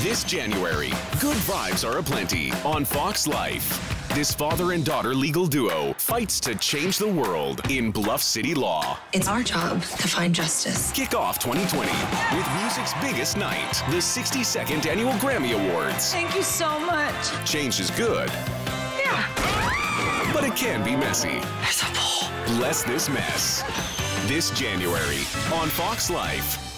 This January, good vibes are aplenty on FOXlife. This father and daughter legal duo fights to change the world in Bluff City law. It's our job to find justice. Kick off 2020 with music's biggest night, the 62nd Annual Grammy Awards. Thank you so much. Change is good. Yeah. But it can be messy. There's a pool. Bless this mess. This January on FOXlife.